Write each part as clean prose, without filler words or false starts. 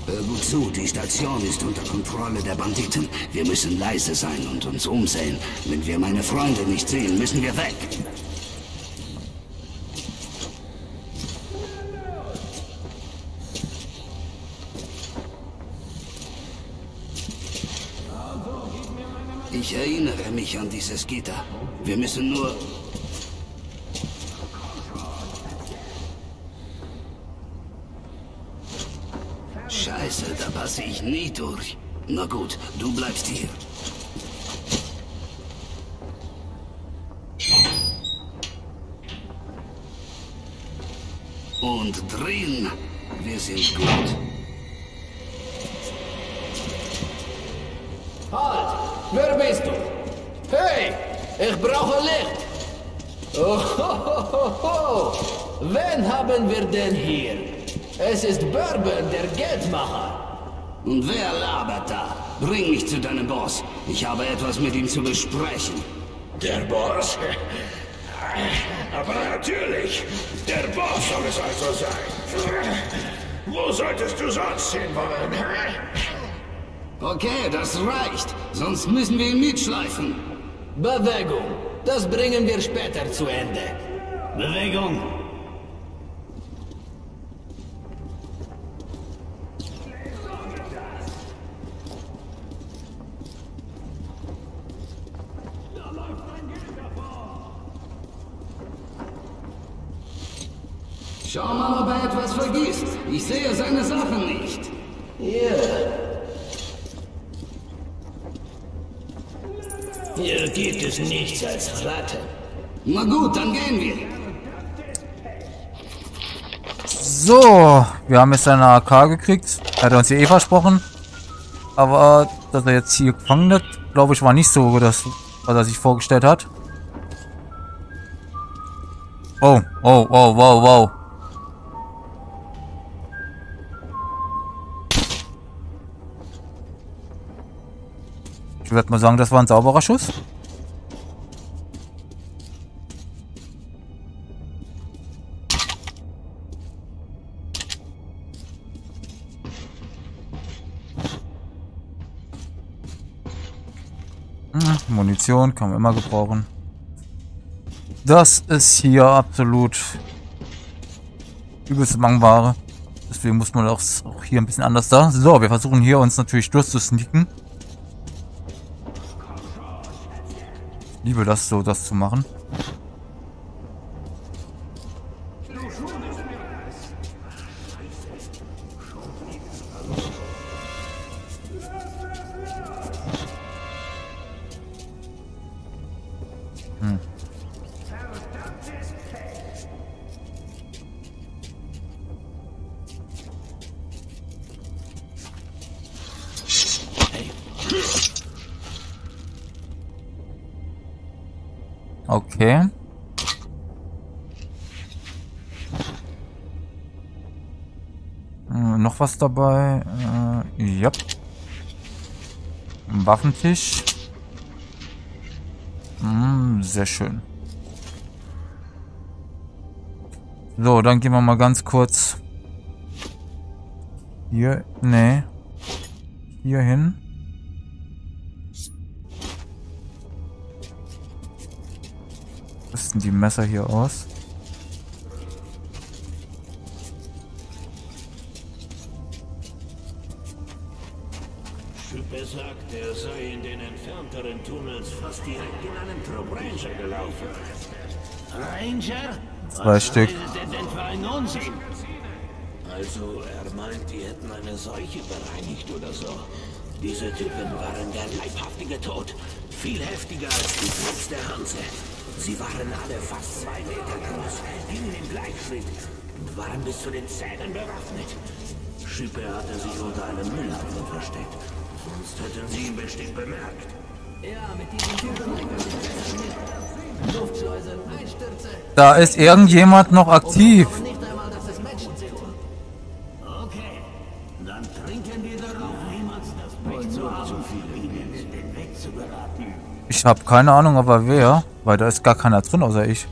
Hör gut zu, die Station ist unter Kontrolle der Banditen. Wir müssen leise sein und uns umsehen. Wenn wir meine Freunde nicht sehen, müssen wir weg. Ich erinnere mich an dieses Gitter. Wir müssen nur... Scheiße, da passe ich nie durch. Na gut, du bleibst hier. Und drin, wir sind gut. Halt! Wer bist du? Hey! Ich brauche Licht! Oh, ho, ho, ho, ho. Wen haben wir denn hier? Es ist Bourbon, der Geldmacher. Und wer labert da? Bring mich zu deinem Boss. Ich habe etwas mit ihm zu besprechen. Der Boss? Aber natürlich, der Boss soll es also sein. Wo solltest du sonst hin wollen? Okay, das reicht. Sonst müssen wir ihn mitschleifen. Bewegung. Das bringen wir später zu Ende. Bewegung. Schau mal, ob er etwas vergisst. Ich sehe seine Sachen nicht. Ja. Hier gibt es nichts als Ratten. Na gut, dann gehen wir. So, wir haben jetzt eine AK gekriegt. Er hat uns ja eh versprochen. Aber dass er jetzt hier gefangen wird, glaube ich, war nicht so, was er sich vorgestellt hat. Oh, oh, wow, wow, wow. Ich würde mal sagen, das war ein sauberer Schuss. Munition kann man immer gebrauchen. Das ist hier absolut übelste Mangware. Deswegen muss man auch hier ein bisschen anders da. So, wir versuchen hier uns natürlich durchzusneaken. Ich liebe das so, das zu machen. Okay. Noch was dabei? Ja. Ein Waffentisch. Sehr schön. So, dann gehen wir mal ganz kurz hier. Nee. Hier hin. Was sind die Messer hier aus? Schüppe sagt, er sei in den entfernteren Tunnels fast direkt in einen Trupp Ranger gelaufen. Ranger? 2 Stück. Was redet denn für ein Unsinn? Also, er meint, die hätten eine Seuche bereinigt oder so. Diese Typen waren der leibhaftige Tod. Viel heftiger als die Trupps der Hanse. Sie waren alle fast 2 Meter groß, gingen im Gleichschritt und waren bis zu den Zähnen bewaffnet. Schüppe hatte sich unter einem Müllhaufen versteckt. Sonst hätten sie ihn bestimmt bemerkt. Ja, mit diesen Typen Luftschleuse, Einstürze. Da ist irgendjemand noch aktiv. Nicht einmal, dass es Menschen sind. Okay, dann trinken wir darauf, niemals das Pech zu haben, ihnen den Weg zu beraten. Ich habe keine Ahnung, aber wer, weil da ist gar keiner drin, außer ich.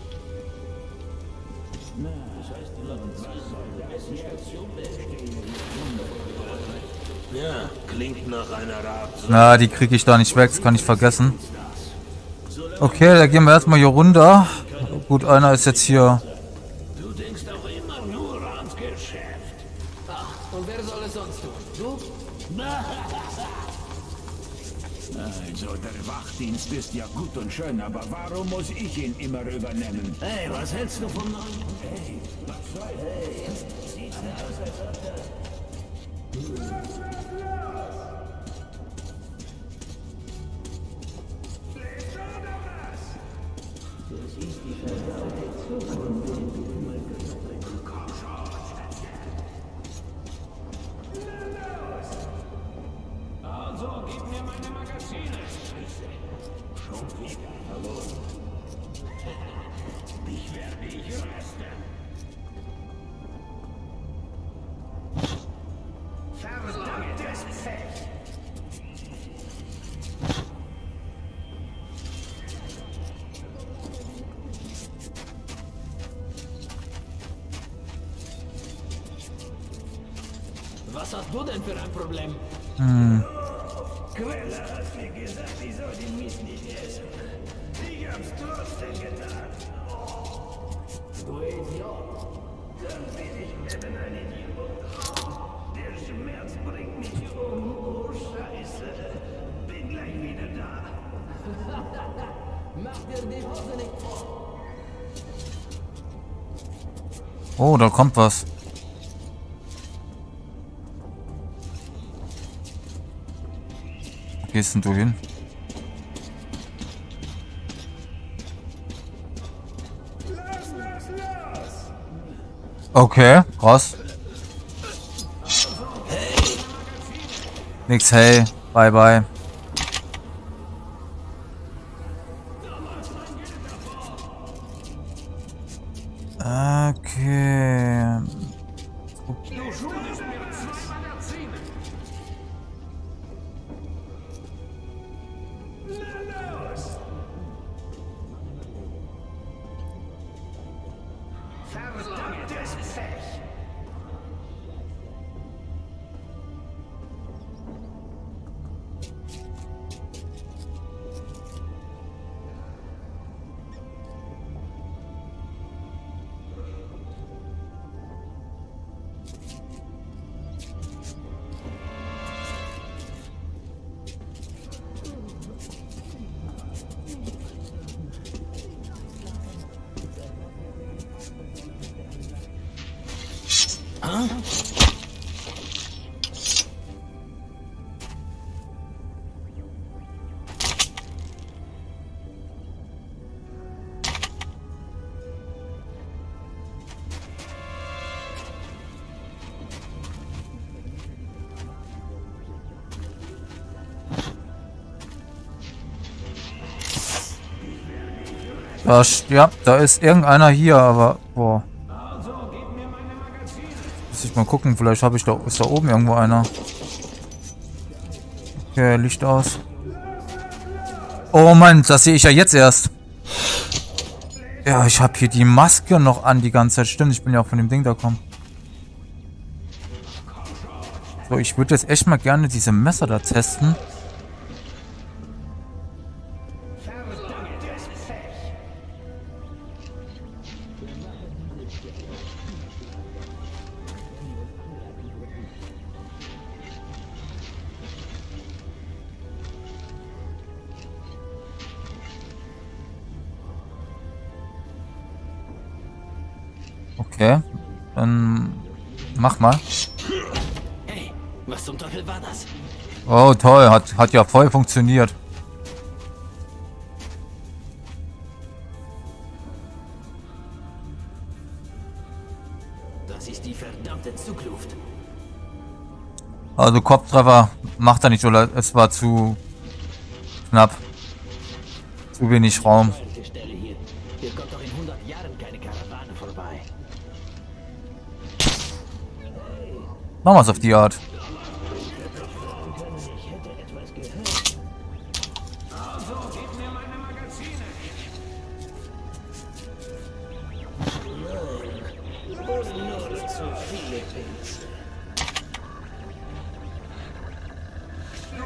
Ja, klingt nach einer Art. Na, die kriege ich da nicht weg, das kann ich vergessen. Okay, da gehen wir erstmal hier runter. Gut, einer ist jetzt hier. Du denkst auch immer nur ans Geschäft. Ach, und wer soll es sonst tun? Du? Also, der Wachdienst ist ja gut und schön, aber warum muss ich ihn immer übernehmen? Hey, was hältst du vom neuen? Also, gib mir meine Magazine. Dich werde ich rösten. Verdammtes Pech! Was hast du denn für ein Problem? Quella hat mir gesagt, ich soll den Mist nicht essen. Ich hab's trotzdem getan. Du Idiot. Dann bin ich eben ein Idiot. Der Schmerz bringt mich um. Oh, Scheiße. Bin gleich wieder da. Mach dir die Hose nicht voll. Oh, da kommt was. Wo gehst denn du hin? Okay, krass. Nix, hey, bye bye. Okay. Verdammtes Pech! Ja, da ist irgendeiner hier, aber boah. Muss ich mal gucken, vielleicht habe ich da, ist da oben irgendwo einer. Okay, Licht aus. Oh Mann, das sehe ich ja jetzt erst. Ja, ich habe hier die Maske noch an die ganze Zeit. Stimmt, ich bin ja auch von dem Ding da gekommen. So, ich würde jetzt echt mal gerne diese Messer da testen. Okay, dann mach mal. Hey, was zum Teufel war das? Oh toll, hat ja voll funktioniert. Das ist die verdammte Zugluft. Also Kopftreffer macht er nicht, oder es war zu knapp. Zu wenig Raum. Die Stelle hier. Hier kommt doch in 100 Jahren keine Karawane vorbei. Machen wir es auf die Art.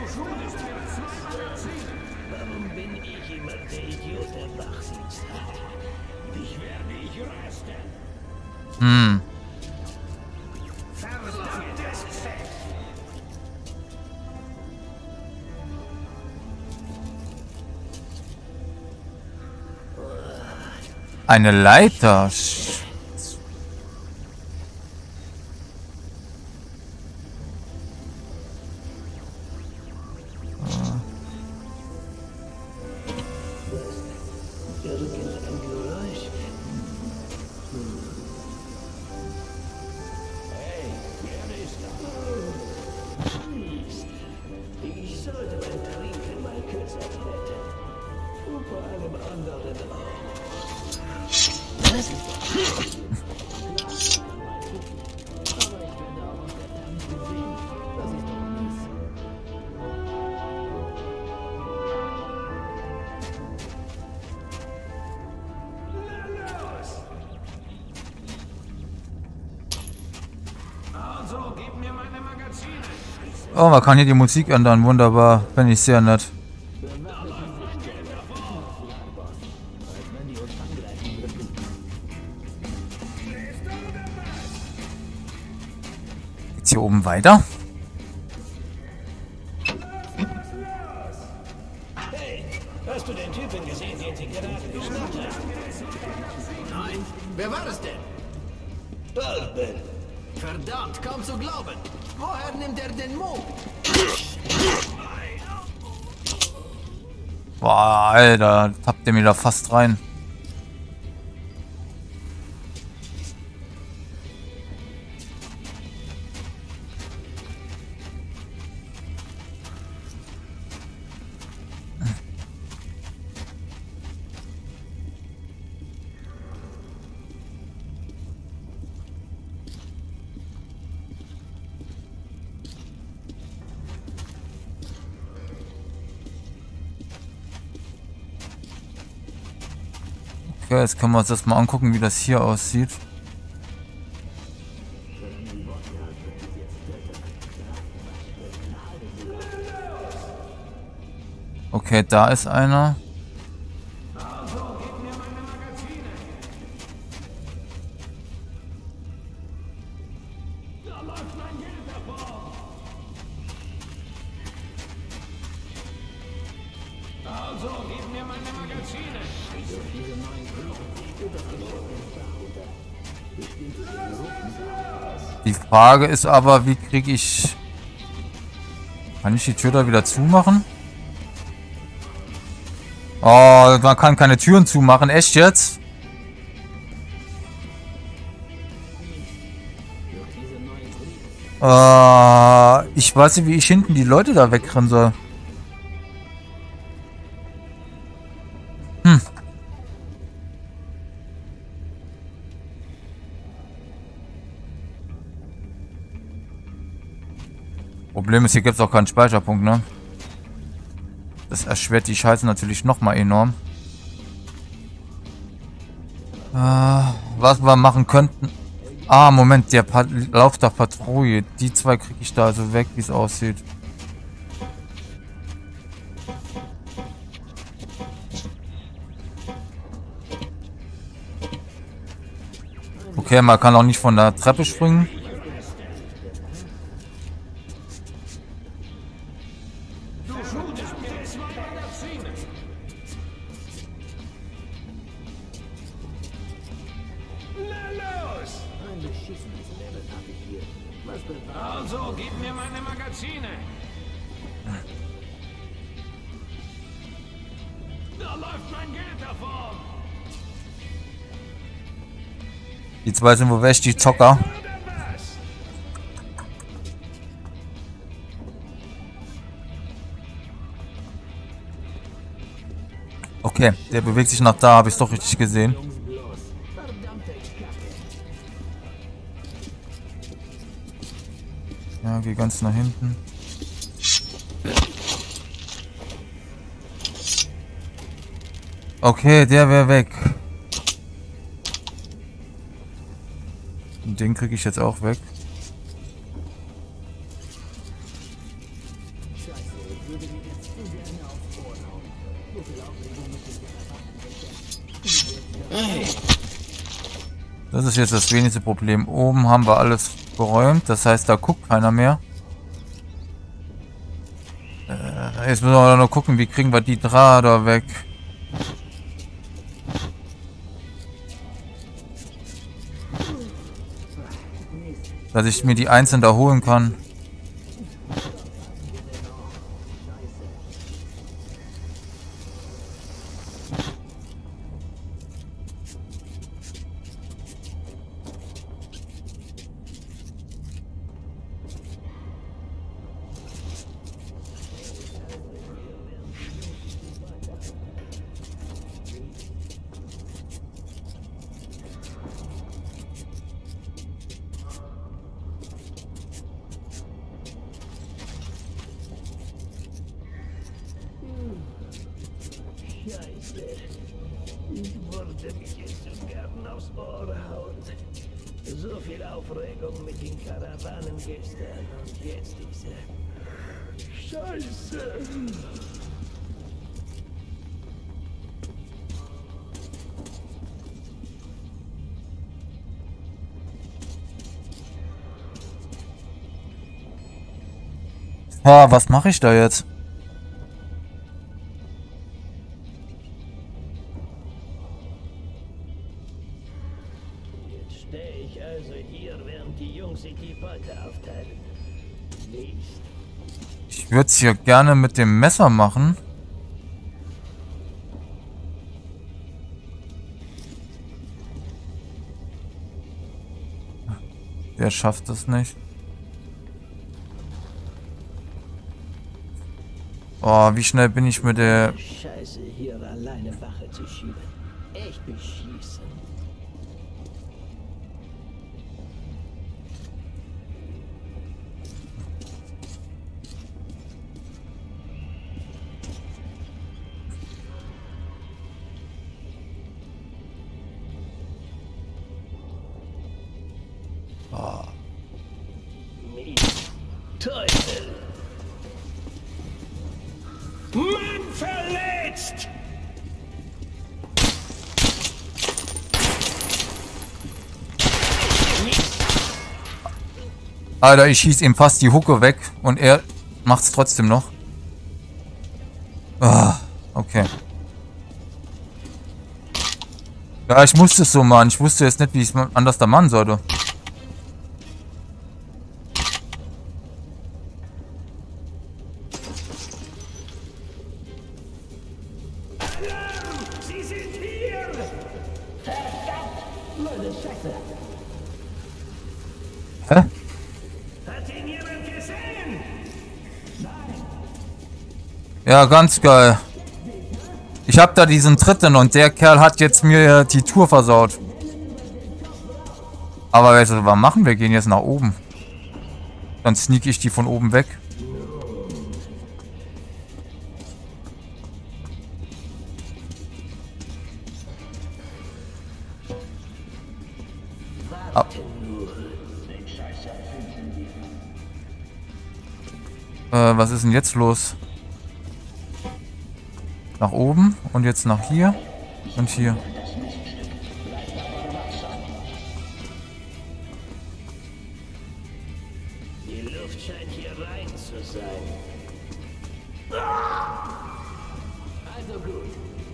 Warum bin ich immer der Idiot, der wach sitzt? Dich werde ich rösten. Hm. Verdammtes Fett! Eine Leiter. Irgendein Geräusch. Hey, wer ist da? Ich sollte beim Trinken mal kürzer treten. Und vor allem anderen auch. Also, gib mir meine Magazine. Oh, man kann hier die Musik ändern. Wunderbar. Finde ich sehr nett. Geht's hier oben weiter? Hey, hast du den Typen gesehen, den sie gerade geschnappt hat? Nein. Wer war es denn? Bourbon. Verdammt, kaum zu glauben. Woher nimmt er den Mut? Boah, Alter. Tappt ihr mir da fast rein. Okay, jetzt können wir uns das mal angucken, wie das hier aussieht. Okay, da ist einer. Also, gib mir meine Magazine. Die Frage ist aber, wie kriege ich... Kann ich die Tür da wieder zumachen? Oh, man kann keine Türen zumachen. Echt jetzt? Ich weiß nicht, wie ich hinten die Leute da wegrennen soll. Problem ist, hier gibt es auch keinen Speicherpunkt, ne? Das erschwert die Scheiße natürlich nochmal enorm. Was wir machen könnten... Ah, Moment, der Lauf der Patrouille. Die zwei kriege ich da also weg, wie es aussieht. Okay, man kann auch nicht von der Treppe springen. Also, gib mir meine Magazine. Da läuft mein Geld davon. Die zwei sind wohl weg, die Zocker. Okay, der bewegt sich nach da, habe ich doch richtig gesehen. Ja, geh ganz nach hinten. Okay, der wäre weg. Und den kriege ich jetzt auch weg. Das ist jetzt das wenigste Problem. Oben haben wir alles geräumt. Das heißt, da guckt keiner mehr. Jetzt müssen wir noch gucken, wie kriegen wir die Drader weg. Dass ich mir die einzeln da holen kann. Scheiße. Ich wollte mich jetzt so gern aufs Ohr hauen. So viel Aufregung mit den Karawanen gestern und jetzt diese... Scheiße. Ah, was mache ich da jetzt? Jetzt stehe ich also hier, während die Jungs sich die Beute aufteilen. Mist. Ich würde es hier gerne mit dem Messer machen. Der schafft es nicht. Oh, wie schnell bin ich mit der... Scheiße, hier alleine Wache zu schieben. Echt beschießen. Mist. Teufel! Mann verletzt! Alter, ich schieß ihm fast die Hucke weg und er macht's trotzdem noch. Ah, okay. Ja, ich musste es so machen. Ich wusste jetzt nicht, wie ich es anders da machen sollte. Sie sind hier! Verdammt! Leute, Scheiße! Hä? Hat ihn jemand gesehen? Ja, ganz geil. Ich hab da diesen Dritten und der Kerl hat jetzt mir die Tour versaut. Aber weißt du, was machen? Wir gehen jetzt nach oben. Dann sneak ich die von oben weg. Ab. Was ist denn jetzt los? Nach oben und jetzt nach hier und hier. Die Luft scheint hier rein zu sein. Also gut.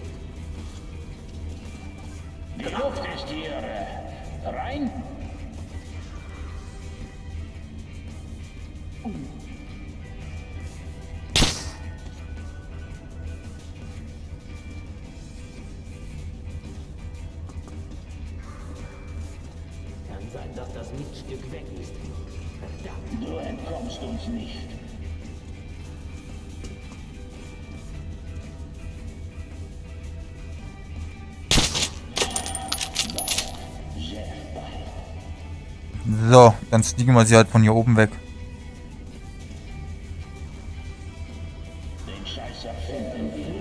Die Luft ist hier rein. Kann sein, dass das Lichtstück weg ist. Verdammt. Du entkommst uns nicht. So, dann sneaken wir sie halt von hier oben weg. Den Scheißer finden wir.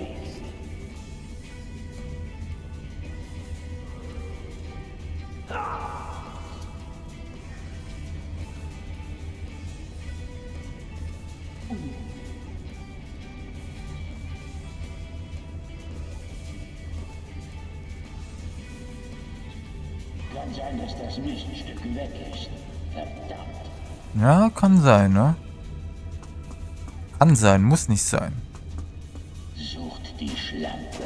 Ganz sein, dass das Miststück weg ist. Verdammt. Ja, kann sein, ne? Kann sein, muss nicht sein. Sucht die Schlampe.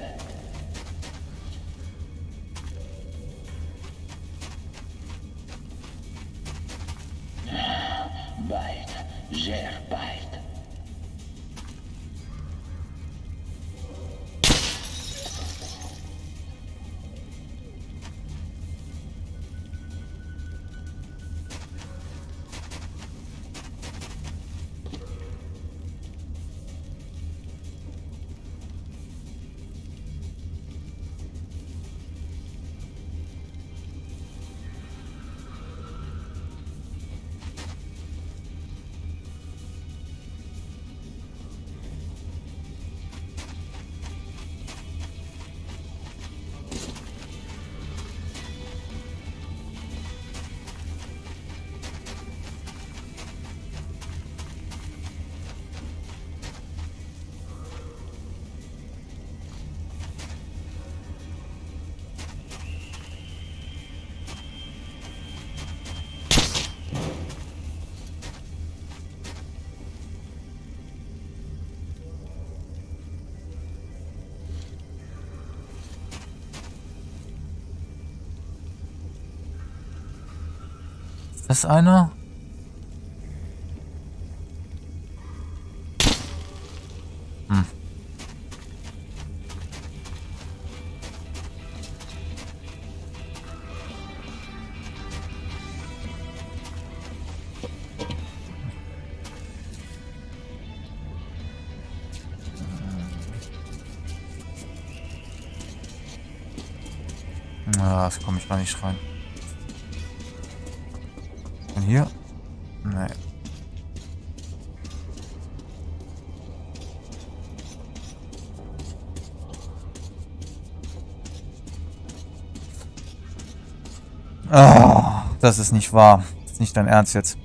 Bald, sehr bald. Ist das einer? Hm. Ah, das komme ich gar nicht rein. Und hier? Nein. Ah, das ist nicht wahr. Das ist nicht dein Ernst jetzt.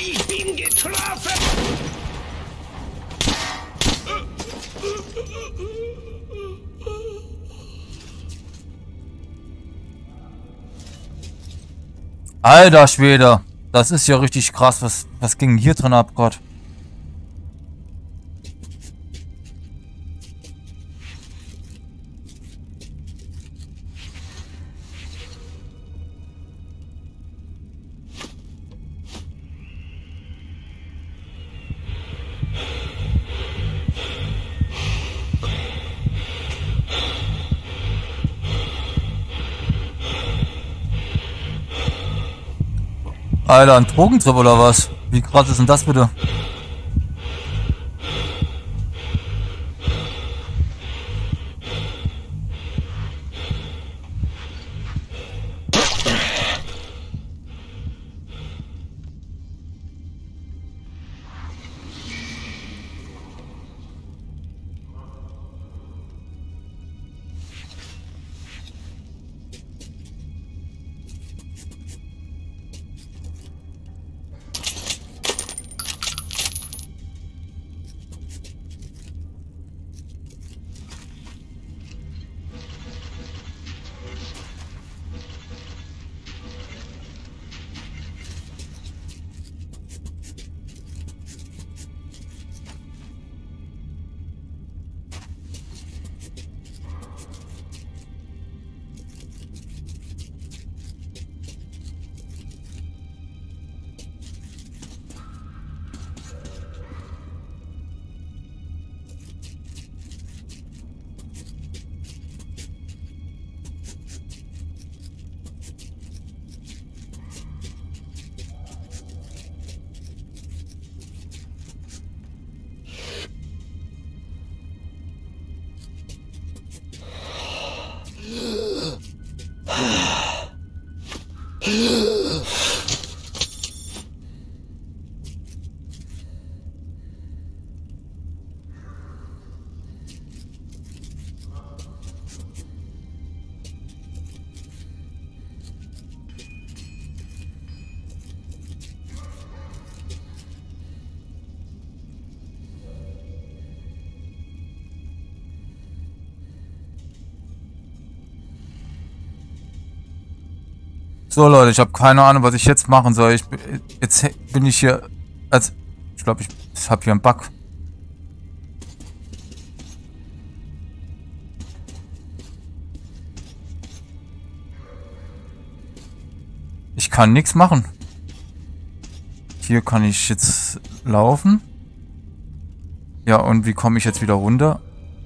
Ich bin getroffen! Alter Schwede, das ist ja richtig krass. Was ging hier drin ab, Gott? Alter, ein Drogentrip oder was? Wie krass ist denn das bitte? So Leute, ich habe keine Ahnung, was ich jetzt machen soll. Jetzt bin ich hier als... Ich glaube, ich habe hier einen Bug. Ich kann nichts machen. Hier kann ich jetzt laufen. Ja, und wie komme ich jetzt wieder runter?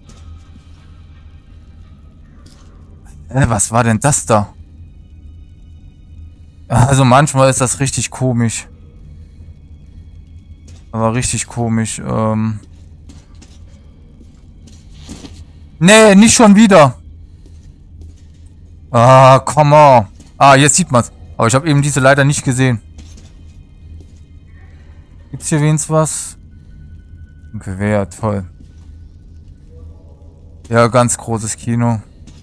Was war denn das da? Also manchmal ist das richtig komisch. Aber richtig komisch. Nee, nicht schon wieder. Ah, come on. Ah, jetzt sieht man's. Aber ich habe eben diese leider nicht gesehen. Gibt's hier wenigstens was? Ein Gewehr, toll. Ja, ganz großes Kino.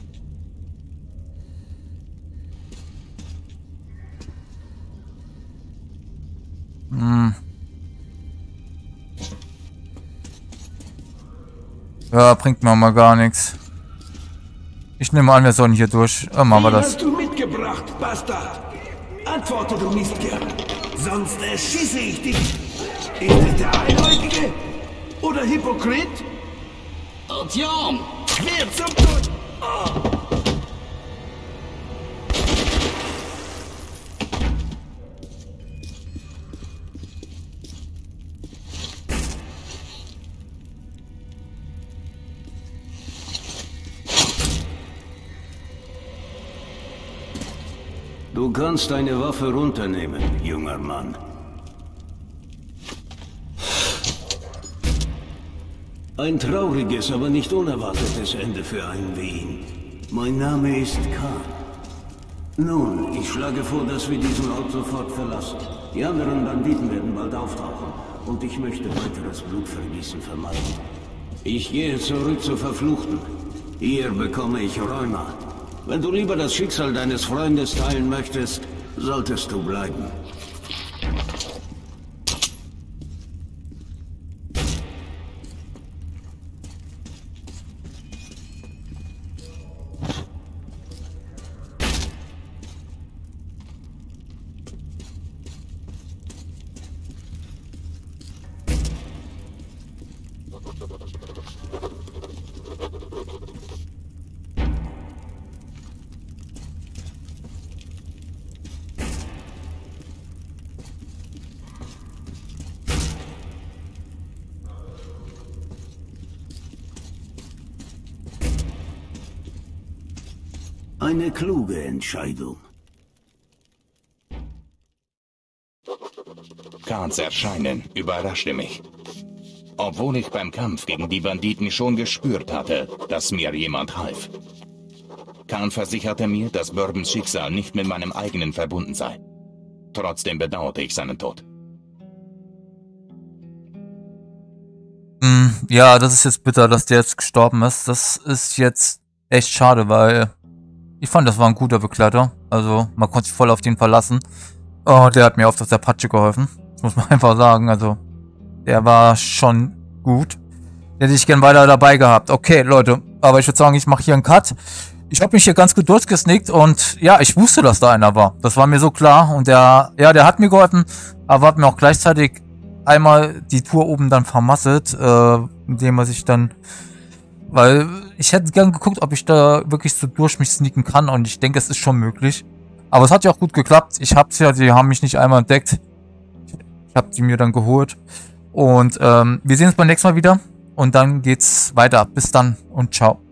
Ja, bringt mir mal gar nichts. Ich nehme an, wir sollen hier durch. Machen wir das. Was hast du mitgebracht, Bastard? Antworte, du Mistkerl. Sonst erschieße ich dich. Ist es der Einäugige? Oder Hypokrit? Artyom! Wer zum Tod? Oh. Du kannst deine Waffe runternehmen, junger Mann. Ein trauriges, aber nicht unerwartetes Ende für einen wie ihn. Mein Name ist Khan. Nun, ich schlage vor, dass wir diesen Ort sofort verlassen. Die anderen Banditen werden bald auftauchen und ich möchte weiteres Blutvergießen vermeiden. Ich gehe zurück zur Verfluchten. Hier bekomme ich Rheuma. Wenn du lieber das Schicksal deines Freundes teilen möchtest, solltest du bleiben. Eine kluge Entscheidung. Kahns Erscheinen überraschte mich. Obwohl ich beim Kampf gegen die Banditen schon gespürt hatte, dass mir jemand half. Kahn versicherte mir, dass Bourbons Schicksal nicht mit meinem eigenen verbunden sei. Trotzdem bedauerte ich seinen Tod. Ja, das ist jetzt bitter, dass der jetzt gestorben ist. Das ist jetzt echt schade, weil ich fand, das war ein guter Begleiter. Also, man konnte sich voll auf den verlassen. Oh, der hat mir oft aus der Patsche geholfen. Das muss man einfach sagen. Also, der war schon gut. Den hätte ich gern weiter dabei gehabt. Okay, Leute. Aber ich würde sagen, ich mache hier einen Cut. Ich habe mich hier ganz gut durchgesnickt und ja, ich wusste, dass da einer war. Das war mir so klar. Und der hat mir geholfen, aber hat mir auch gleichzeitig einmal die Tour oben dann vermasselt, indem er sich dann... Weil ich hätte gern geguckt, ob ich da wirklich so durch mich sneaken kann und ich denke, es ist schon möglich. Aber es hat ja auch gut geklappt. Ich hab's ja, die haben mich nicht einmal entdeckt. Ich habe die mir dann geholt. Und wir sehen uns beim nächsten Mal wieder und dann geht's weiter. Bis dann und ciao.